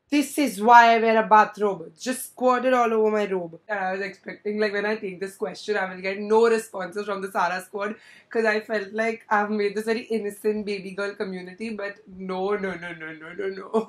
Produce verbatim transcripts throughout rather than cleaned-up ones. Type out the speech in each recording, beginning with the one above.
This is why I wear a bathrobe. Just squatted all over my robe. And I was expecting, like, when I take this question, I will get no responses from the Sara squad because I felt like I've made this very innocent baby girl community. But no, no, no, no, no, no, no.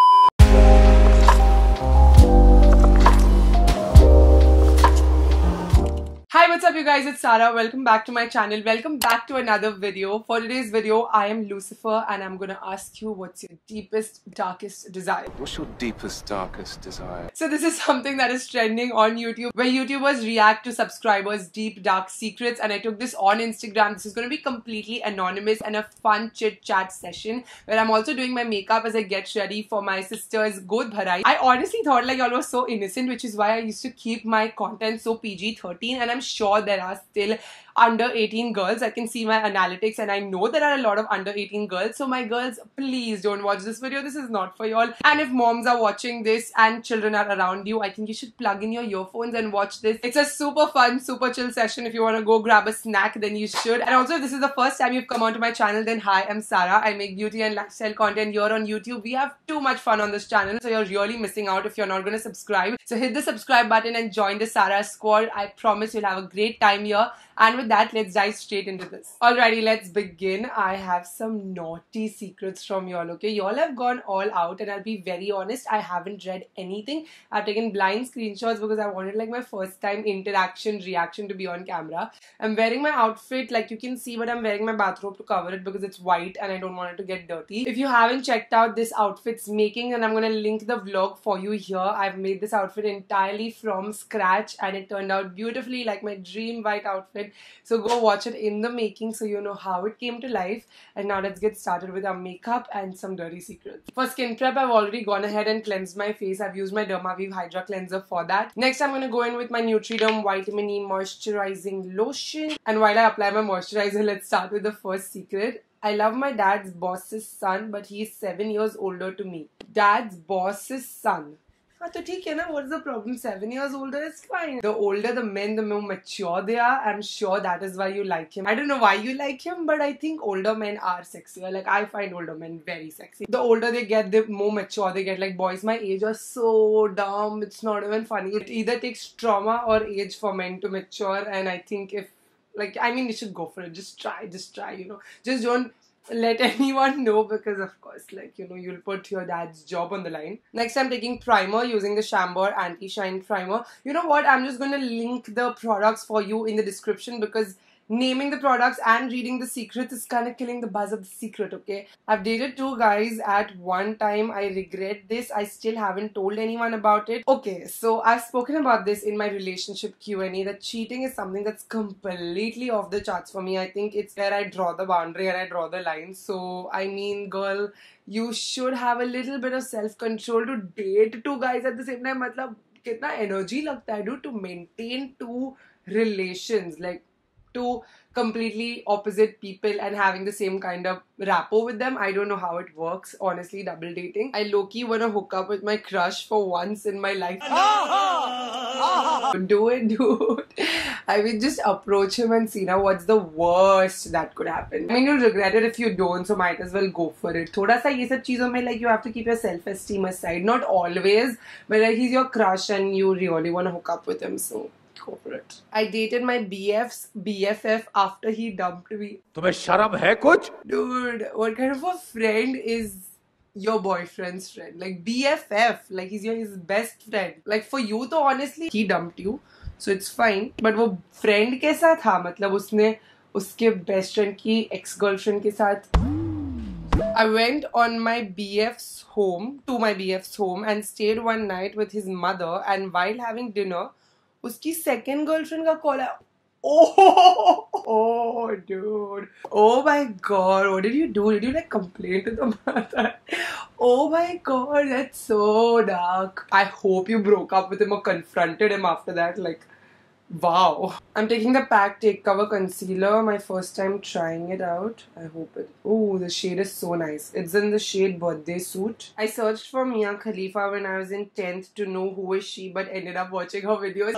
Hi, what's up you guys, it's Sara. Welcome back to my channel. Welcome back to another video. For today's video, I am Lucifer and I'm gonna ask you what's your deepest, darkest desire. What's your deepest, darkest desire? So this is something that is trending on YouTube where YouTubers react to subscribers' deep, dark secrets, and I took this on Instagram. This is gonna be completely anonymous and a fun chit chat session where I'm also doing my makeup as I get ready for my sister's Godh Bharai. I honestly thought like y'all were so innocent, which is why I used to keep my content so P G thirteen, and I'm sure there are still under eighteen girls. I can see my analytics and I know there are a lot of under eighteen girls. So my girls, please don't watch this video. This is not for y'all. And if moms are watching this and children are around you, I think you should plug in your earphones and watch this. It's a super fun, super chill session. If you want to go grab a snack, then you should. And also, if this is the first time you've come onto my channel, then hi, I'm Sara. I make beauty and lifestyle content here on YouTube. We have too much fun on this channel, so you're really missing out if you're not going to subscribe. So hit the subscribe button and join the Sara squad. I promise you'll have a great time here. And with that, let's dive straight into this. Alrighty, let's begin. I have some naughty secrets from y'all, okay? Y'all have gone all out, and I'll be very honest, I haven't read anything. I've taken blind screenshots because I wanted like my first time interaction, reaction to be on camera. I'm wearing my outfit, like you can see, but I'm wearing my bathrobe to cover it because it's white and I don't want it to get dirty. If you haven't checked out this outfit's making, then I'm gonna link the vlog for you here. I've made this outfit entirely from scratch and it turned out beautifully, like my dream white outfit. So go watch it in the making so you know how it came to life. And now let's get started with our makeup and some dirty secrets. For skin prep, I've already gone ahead and cleansed my face. I've used my Dermavive Hydra Cleanser for that. Next, I'm going to go in with my Nutriderm Vitamin E Moisturizing Lotion. And while I apply my moisturizer, let's start with the first secret. I love my dad's boss's son, but he's seven years older to me. Dad's boss's son. हाँ तो ठीक है ना, what's the problem? Seven years older is fine. The older the men, the more mature they are. I'm sure that is why you like him. I don't know why you like him, but I think older men are sexier. Like, I find older men very sexy. The older they get, the more mature they get. Like, boys my age are so dumb, it's not even funny. It either takes trauma or age for men to mature, and I think if, like, I mean, you should go for it. Just try, just try, you know. Just don't let anyone know because of course, like, you know, you'll put your dad's job on the line. Next, I'm taking primer using the Chambord Anti-Shine Primer. You know what? I'm just going to link the products for you in the description because naming the products and reading the secrets is kind of killing the buzz of the secret, okay? I've dated two guys at one time. I regret this. I still haven't told anyone about it. Okay, so I've spoken about this in my relationship Q and A that cheating is something that's completely off the charts for me. I think it's where I draw the boundary and I draw the line. So, I mean, girl, you should have a little bit of self-control to date two guys at the same time. Matlab, kitna energy lagta hai, dude, to maintain two relations. Like, two completely opposite people and having the same kind of rapport with them. I don't know how it works, honestly, double dating. I low-key want to hook up with my crush for once in my life. Do it, dude. I mean, just approach him and see now what's the worst that could happen. I mean, you'll regret it if you don't, so might as well go for it. Thoda sa ye sab cheezon mein, like, you have to keep your self-esteem aside. Not always, but like, he's your crush and you really want to hook up with him, so go for it. I dated my B F's B F F after he dumped me. तुम्हें शर्म है कुछ? Dude, what kind of a friend is your boyfriend's friend? Like B F F, like he's your his best friend. Like for you, तो honestly, he dumped you, so it's fine. But वो friend कैसा था? मतलब उसने उसके best friend की ex-girlfriend के साथ. I went on my B F's home, to my B F's home and stayed one night with his mother, and while having dinner, उसकी second girlfriend का call है. Oh, oh, dude. Oh my god, what did you do? Did you like complain to the mother? Oh my god, that's so dark. I hope you broke up with him or confronted him after that. Like, Wow. I'm taking the Pac Take Cover Concealer. My first time trying it out. I hope it... Oh, the shade is so nice. It's in the shade Birthday Suit. I searched for Mia Khalifa when I was in tenth to know who is she, but ended up watching her videos.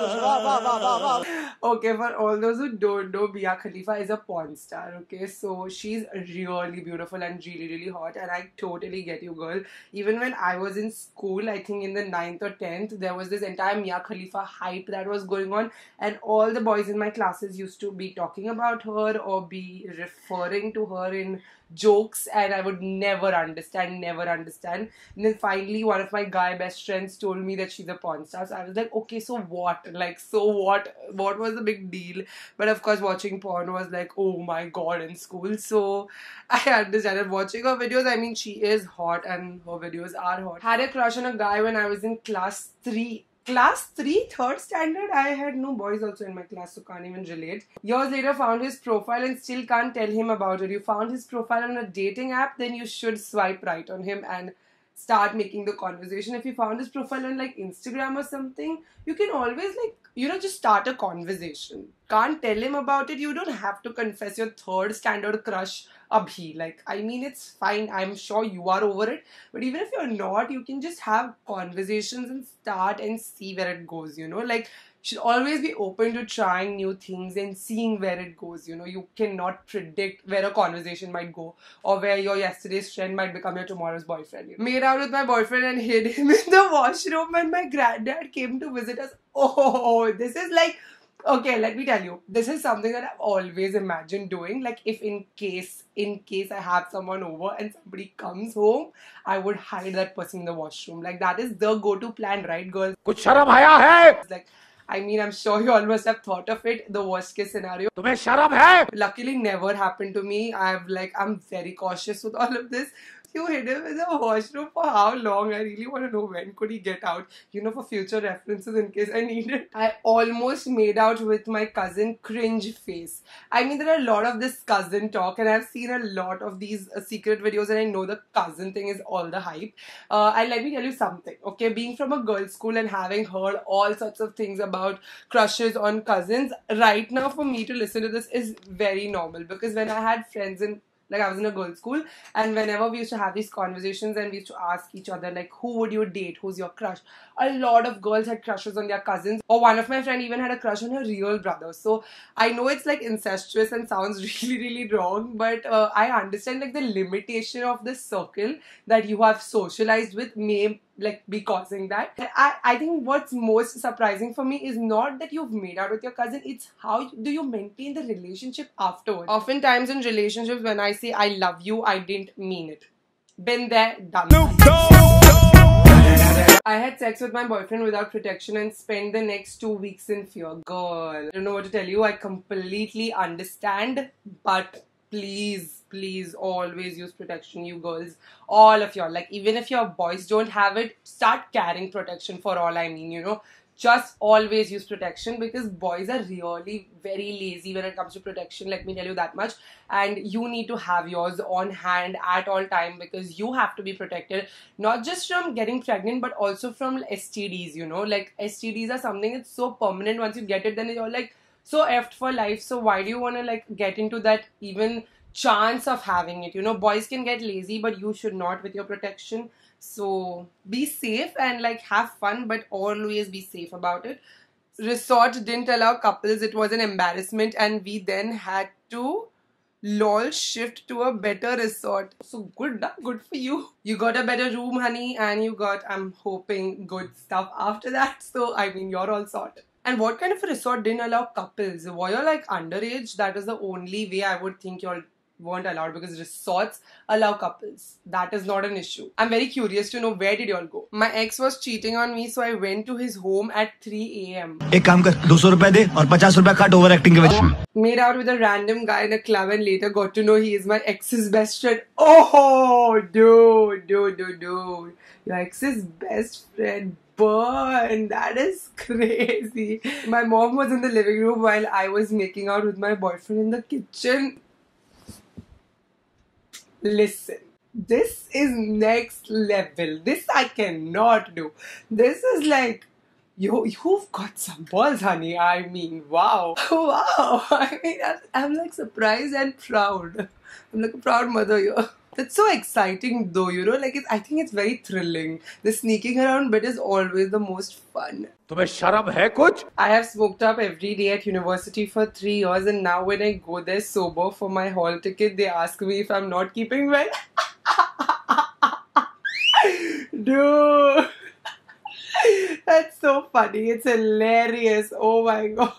Okay, for all those who don't know, Mia Khalifa is a porn star, okay? So she's really beautiful and really, really hot, and I totally get you, girl. Even when I was in school, I think in the ninth or tenth, there was this entire Mia Khalifa hype that was going on, and all the boys in my classes used to be talking about her or be referring to her in jokes, and I would never understand, never understand. And then finally, one of my guy best friends told me that she's a porn star. So I was like, okay, so what? Like, so what? What was the big deal? But of course, watching porn was like, oh my god, in school. So I understand. Watching her videos, I mean, she is hot and her videos are hot. Had a crush on a guy when I was in class three. Class three, third standard, I had no boys also in my class, so can't even relate. Years later, found his profile and still can't tell him about it. You found his profile on a dating app, then you should swipe right on him and start making the conversation. If you found his profile on like Instagram or something, you can always like, you know, just start a conversation. Can't tell him about it. You don't have to confess your third standard crush abhi. Like, I mean, it's fine. I'm sure you are over it. But even if you're not, you can just have conversations and start and see where it goes, you know. Like, should always be open to trying new things and seeing where it goes, you know. You cannot predict where a conversation might go or where your yesterday's friend might become your tomorrow's boyfriend. You know? Made out with my boyfriend and hid him in the washroom when my granddad came to visit us. Oh, this is like... Okay, let me tell you, this is something that I've always imagined doing. Like, if in case, in case I have someone over and somebody comes home, I would hide that person in the washroom. Like, that is the go-to plan, right, girls? कुछ शर्म आया है? Like, I mean, I'm sure you all must have thought of it, the worst case scenario. तुम्हें शर्म है? Luckily, never happened to me. I've like, I'm very cautious with all of this. You hid him in the washroom for how long? I really want to know when could he get out. You know, for future references in case I need it. I almost made out with my cousin, cringe face. I mean, there are a lot of this cousin talk and I've seen a lot of these uh, secret videos and I know the cousin thing is all the hype. Uh, and let me tell you something, okay? Being from a girls' school and having heard all sorts of things about crushes on cousins, right now for me to listen to this is very normal because when I had friends in Like, I was in a girls' school, and whenever we used to have these conversations and we used to ask each other, like, who would you date? Who's your crush? A lot of girls had crushes on their cousins, or one of my friends even had a crush on her real brother. So, I know it's, like, incestuous and sounds really, really wrong, but uh, I understand, like, the limitation of the circle that you have socialized with may like be causing that. I, I think what's most surprising for me is not that you've made out with your cousin, it's how do you maintain the relationship afterwards. Oftentimes in relationships, when I say I love you, I didn't mean it. Been there, done. I had sex with my boyfriend without protection and spent the next two weeks in fear. Girl, I don't know what to tell you. I completely understand, but please, please always use protection, you girls. All of y'all. Like, even if your boys don't have it, start carrying protection for all I mean, you know. Just always use protection because boys are really very lazy when it comes to protection. Let me tell you that much. And you need to have yours on hand at all time because you have to be protected. Not just from getting pregnant, but also from S T Ds, you know. Like, S T Ds are something that's so permanent. Once you get it, then you're like so effed for life. So why do you want to like get into that even chance of having it? You know, boys can get lazy, but you should not with your protection. So be safe and like have fun, but always be safe about it. Resort didn't allow couples. It was an embarrassment and we then had to lol shift to a better resort. So good, good for you. You got a better room, honey, and you got, I'm hoping, good stuff after that. So I mean, you're all sorted. And what kind of a resort didn't allow couples? Were you like underage? That is the only way I would think y'all weren't allowed because resorts allow couples. That is not an issue. I'm very curious to know, where did y'all go? My ex was cheating on me, so I went to his home at three A M एक काम कर, दो सौ रुपए दे और पचास रुपए काट ओवर एक्टिंग के वजह। Made out with a random guy in a club and later got to know he is my ex's best friend. Oh, dude, dude, dude, dude. Your ex's best friend. Burn. That is crazy. My mom was in the living room while I was making out with my boyfriend in the kitchen. Listen, this is next level. This I cannot do. This is like, You, you've got some balls, honey. I mean, wow. Wow. I mean, I'm, I'm like surprised and proud. I'm like a proud mother here. That's so exciting though, you know, like it's, I think it's very thrilling. The sneaking around bit is always the most fun. तुम्हें शर्म है कुछ? I have smoked up every day at university for three years and now when I go there sober for my hall ticket, they ask me if I'm not keeping well. Dude. That's so funny. It's hilarious. Oh my god.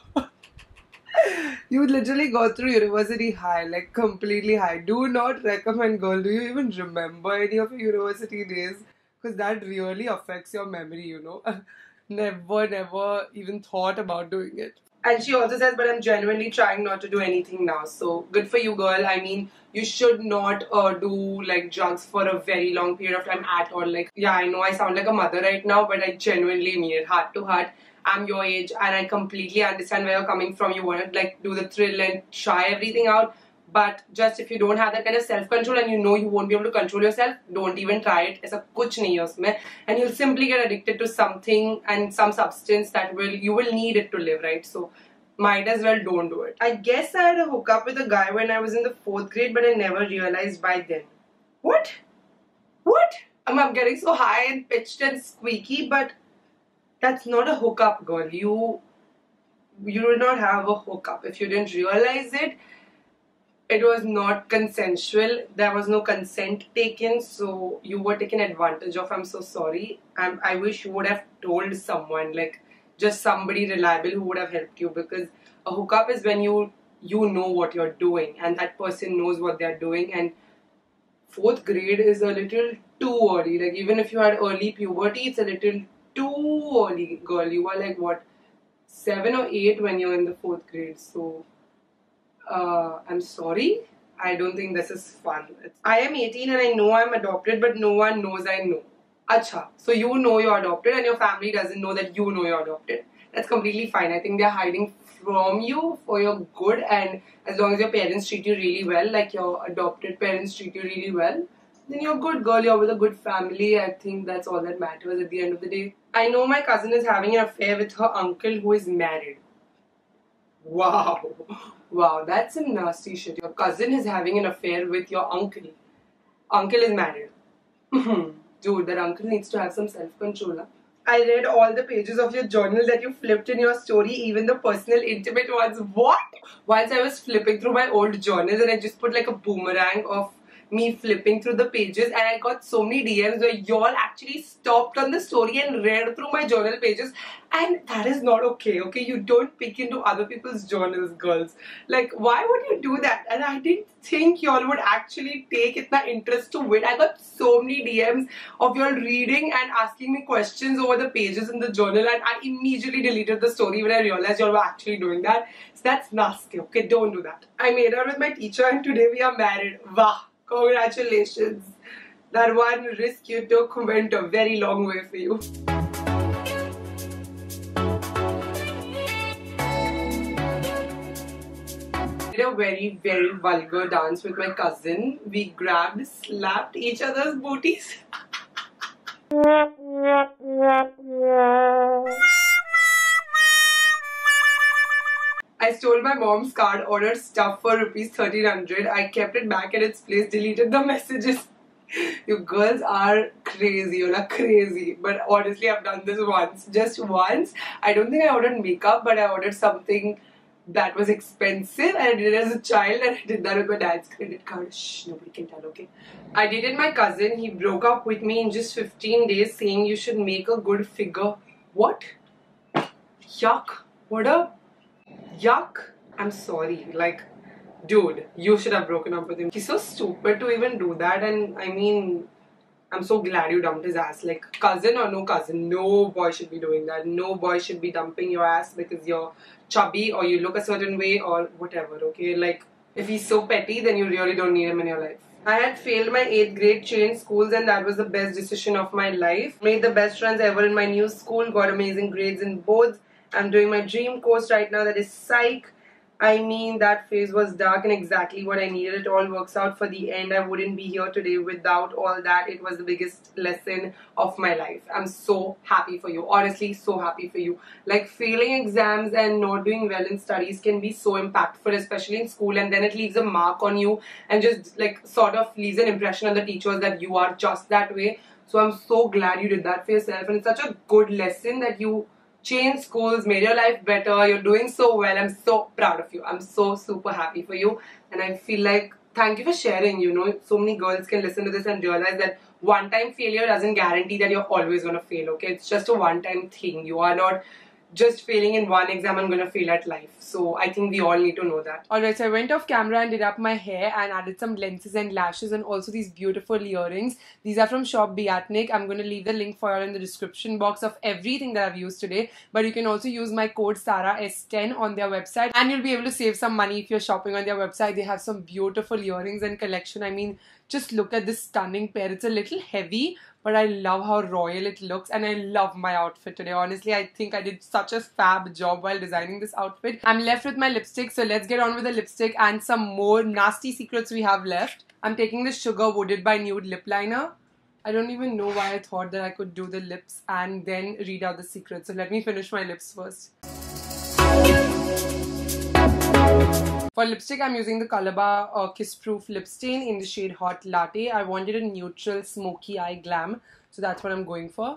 You literally go through university high, like completely high. Do not recommend, girl. Do you even remember any of your university days? Because that really affects your memory, you know. Never, never even thought about doing it. And she also says, but I'm genuinely trying not to do anything now. So good for you, girl. I mean, you should not uh, do like drugs for a very long period of time at all. Like, yeah, I know I sound like a mother right now, but I genuinely mean it, heart to heart. I'm your age and I completely understand where you're coming from. You want to like do the thrill and try everything out. But just if you don't have that kind of self-control and you know you won't be able to control yourself, don't even try it. Aisa kuch nahi hai usme. And you'll simply get addicted to something and some substance that will, you will need it to live, right? So might as well don't do it. I guess I had a hookup with a guy when I was in the fourth grade, but I never realized by then. What? What? I'm, I'm getting so high and pitched and squeaky, but that's not a hookup, girl. You, you did not have a hookup. If you didn't realize it, it was not consensual. There was no consent taken, so you were taken advantage of. I'm so sorry. I'm, I wish you would have told someone, like just somebody reliable who would have helped you, because a hookup is when you you know what you're doing and that person knows what they're doing. And fourth grade is a little too early. Like even if you had early puberty, it's a little too early, girl. You were like what, seven or eight when you're in the fourth grade. So uh, I'm sorry. I don't think this is fun. It's, I am eighteen and I know I'm adopted, but no one knows I know. Acha. So you know you're adopted and your family doesn't know that you know you're adopted. That's completely fine. I think they're hiding from you for your good, and as long as your parents treat you really well, like your adopted parents treat you really well, then you're good, girl. You're with a good family. I think that's all that matters at the end of the day. I know my cousin is having an affair with her uncle who is married. Wow. Wow, that's some nasty shit. Your cousin is having an affair with your uncle. Uncle is married. Dude, that uncle needs to have some self-control. Huh? I read all the pages of your journal that you flipped in your story, even the personal, intimate ones. What? Once I was flipping through my old journals and I just put like a boomerang of me flipping through the pages, and I got so many D Ms where y'all actually stopped on the story and read through my journal pages, and that is not okay, okay? You don't peek into other people's journals, girls. Like, why would you do that? And I didn't think y'all would actually take itna interest to it. I got so many D Ms of y'all reading and asking me questions over the pages in the journal, and I immediately deleted the story when I realized y'all were actually doing that. So that's nasty, okay? Don't do that. I made out with my teacher and today we are married. Wow. Congratulations. That one risk you took went a very long way for you. I did a very, very vulgar dance with my cousin. We grabbed, slapped each other's booties. I stole my mom's card, ordered stuff for rupees thirteen hundred. I kept it back at its place, deleted the messages. You girls are crazy, you're like crazy. But honestly, I've done this once, just once. I don't think I ordered makeup, but I ordered something that was expensive, and I did it as a child, and I did that with my dad's credit card. Shh, nobody can tell, okay? I dated my cousin. He broke up with me in just fifteen days, saying you should make a good figure. What? Yuck. What a... Yuck. I'm sorry. Like, dude, you should have broken up with him. He's so stupid to even do that, and I mean, I'm so glad you dumped his ass. Like, cousin or no cousin, no boy should be doing that. No boy should be dumping your ass because you're chubby or you look a certain way or whatever, okay? Like, if he's so petty, then you really don't need him in your life. I had failed my eighth grade, changed schools, and that was the best decision of my life. Made the best friends ever in my new school, got amazing grades in both. I'm doing my dream course right now, that is psych. I mean, that phase was dark and exactly what I needed. It all works out for the end. I wouldn't be here today without all that. It was the biggest lesson of my life. I'm so happy for you. Honestly, so happy for you. Like, failing exams and not doing well in studies can be so impactful, especially in school, and then it leaves a mark on you and just like sort of leaves an impression on the teachers that you are just that way. So I'm so glad you did that for yourself, and it's such a good lesson that you changed schools, made your life better. You're doing so well. I'm so proud of you. I'm so super happy for you, and I feel like thank you for sharing. You know, so many girls can listen to this and realize that one-time failure doesn't guarantee that you're always going to fail. Okay, it's just a one-time thing. You are not just failing in one exam and going to fail at life. So I think we all need to know that. Alright, so I went off camera and did up my hair and added some lenses and lashes and also these beautiful earrings. These are from Shop Beatnik. I'm going to leave the link for you in the description box of everything that I've used today. But you can also use my code Sara S ten on their website and you'll be able to save some money if you're shopping on their website. They have some beautiful earrings and collection. I mean, just look at this stunning pair. It's a little heavy, but I love how royal it looks and I love my outfit today. Honestly, I think I did such a fab job while designing this outfit. I'm left with my lipstick, so let's get on with the lipstick and some more nasty secrets we have left. I'm taking the Sugar Wooded by Nude lip liner. I don't even know why I thought that I could do the lips and then read out the secrets. So let me finish my lips first. For lipstick, I'm using the Colourbar uh, Kiss Proof Lip Stain in the shade Hot Latte. I wanted a neutral smoky eye glam, so that's what I'm going for.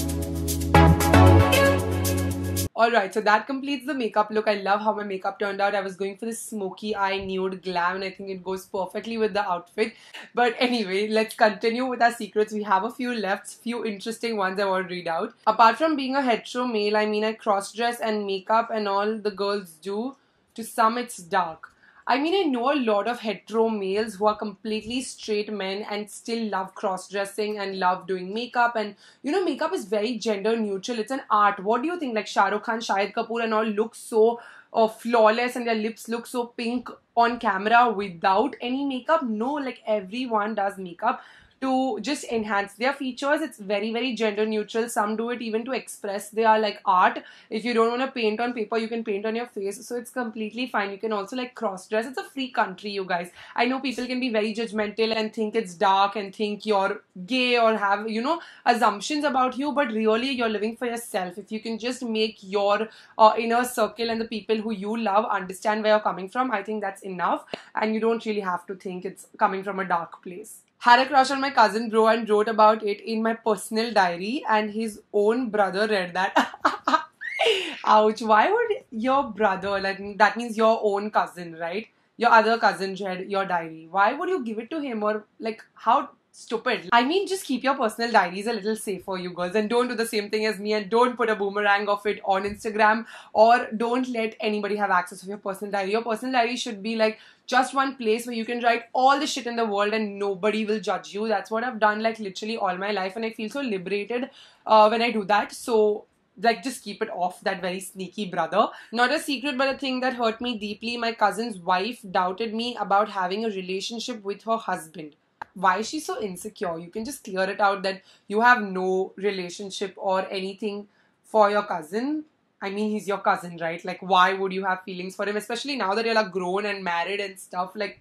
Alright, so that completes the makeup look. I love how my makeup turned out. I was going for this smoky eye nude glam and I think it goes perfectly with the outfit. But anyway, let's continue with our secrets. We have a few left, few interesting ones I want to read out. Apart from being a hetero male, I mean I cross-dress and makeup and all the girls do. To some, it's dark. I mean, I know a lot of hetero males who are completely straight men and still love cross-dressing and love doing makeup. And, you know, makeup is very gender neutral. It's an art. What do you think? Like Shah Rukh Khan, Shahid Kapoor and all look so uh, flawless and their lips look so pink on camera without any makeup. No, like everyone does makeup to just enhance their features. It's very, very gender neutral. Some do it even to express their like art. If you don't want to paint on paper, you can paint on your face. So it's completely fine. You can also like cross dress. It's a free country, you guys. I know people can be very judgmental and think it's dark and think you're gay or have, you know, assumptions about you. But really, you're living for yourself. If you can just make your uh, inner circle and the people who you love understand where you're coming from, I think that's enough. And you don't really have to think it's coming from a dark place. Had a crush on my cousin bro and wrote about it in my personal diary and his own brother read that. Ouch. Why would your brother, like that means your own cousin, right? Your other cousin read your diary. Why would you give it to him or like how stupid? I mean, just keep your personal diaries a little safer, you girls, and don't do the same thing as me and don't put a boomerang of it on Instagram or don't let anybody have access to your personal diary. Your personal diary should be like just one place where you can write all the shit in the world and nobody will judge you. That's what I've done like literally all my life and I feel so liberated uh, when I do that. So like just keep it off, that very sneaky brother. Not a secret, but a thing that hurt me deeply. My cousin's wife doubted me about having a relationship with her husband. Why is she so insecure? You can just clear it out that you have no relationship or anything for your cousin. I mean, he's your cousin, right? Like, why would you have feelings for him? Especially now that you're like grown and married and stuff. Like,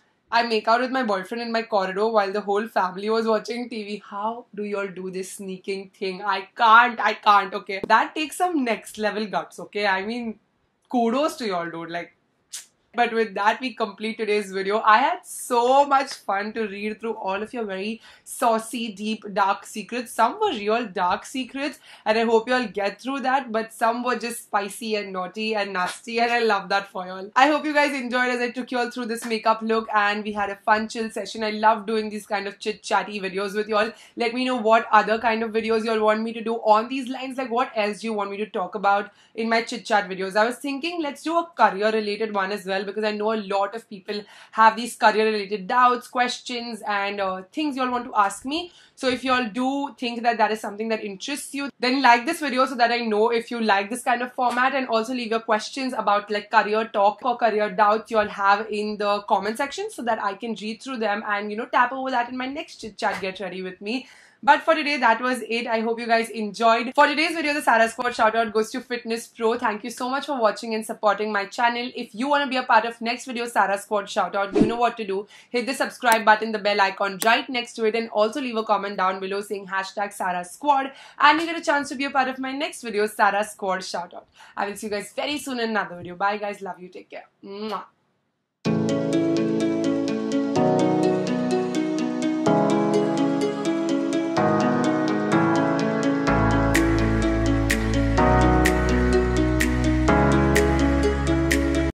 I make out with my boyfriend in my corridor while the whole family was watching T V. How do you all do this sneaking thing? I can't, I can't, okay? That takes some next level guts, okay? I mean, kudos to you all, dude. Like, but with that, we complete today's video. I had so much fun to read through all of your very saucy, deep, dark secrets. Some were real dark secrets and I hope you all get through that. But some were just spicy and naughty and nasty and I love that for you all. I hope you guys enjoyed as I took you all through this makeup look and we had a fun chill session. I love doing these kind of chit-chatty videos with you all. Let me know what other kind of videos you all want me to do on these lines. Like what else do you want me to talk about in my chit-chat videos? I was thinking let's do a career related one as well, because I know a lot of people have these career related doubts, questions and uh, things you all want to ask me. So if you all do think that that is something that interests you, then like this video so that I know if you like this kind of format, and also leave your questions about like career talk or career doubts you all have in the comment section so that I can read through them and, you know, tap over that in my next chit chat. Get ready with me. But for today, that was it. I hope you guys enjoyed. For today's video, the Sarah Squad shoutout goes to Fitness Pro. Thank you so much for watching and supporting my channel. If you want to be a part of next video Sarah Squad shoutout, you know what to do. Hit the subscribe button, the bell icon right next to it, and also leave a comment down below saying hashtag Sarah Squad, and you get a chance to be a part of my next video Sarah Squad shoutout. I will see you guys very soon in another video. Bye guys, love you, take care. Mwah.